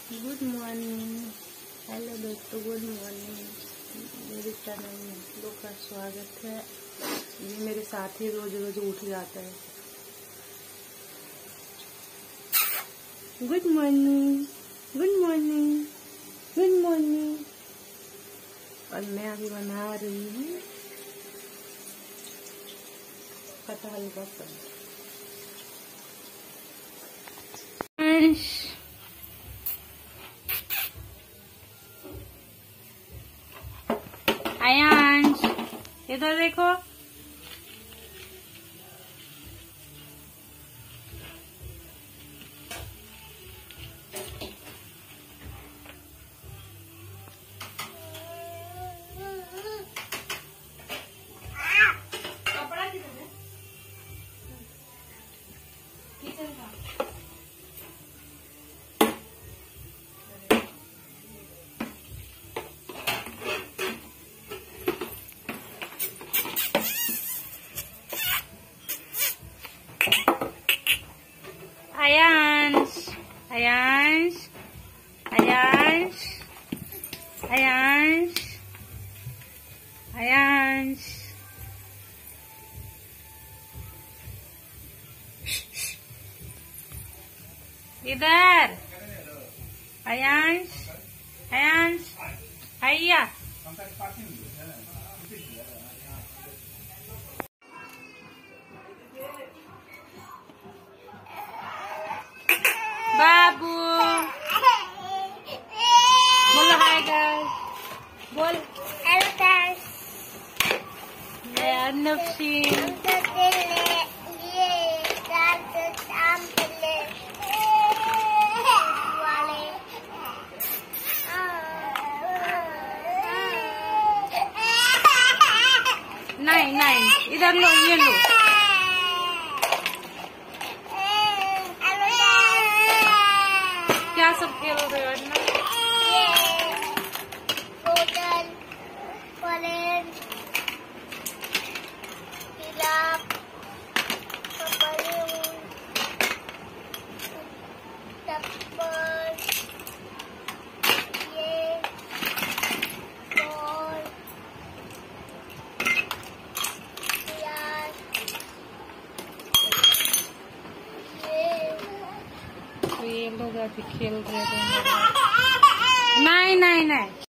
Good morning. Hello दोस्तों, good morning. मेरे channel में लोग का स्वागत है। ये मेरे साथी रोज रोज उठ जाता है। Good morning, good morning, good morning. और मैं अभी बना रही हूँ कटहल का सब्जी। आयांश, इधर देखो। कपड़ा किधर है? किचन का। आयांश, आयांश, आयांश, आयांश, आयांश। इधर आयांश, आयांश, आइया। बाबू बोलो हाय गाइस, बोल हेलो गाइस। मैं नफसीन नहीं नहीं, इधर लो, ये लो। क्या सब खेल रहे हो ना? बोतल, पलेट, गिलास, टप्पर, ये बॉल, प्याज, ये लोग अभी खेल रहे हैं। नहीं नहीं नहीं,